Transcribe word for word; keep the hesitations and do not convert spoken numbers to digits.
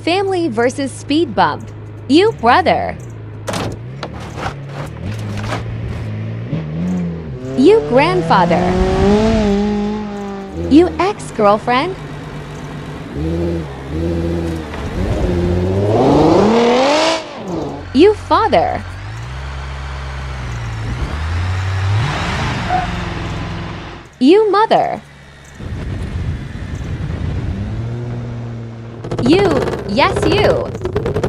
Family versus Speedbump. You brother. You grandfather. You ex-girlfriend. You father. You mother. You, yes you.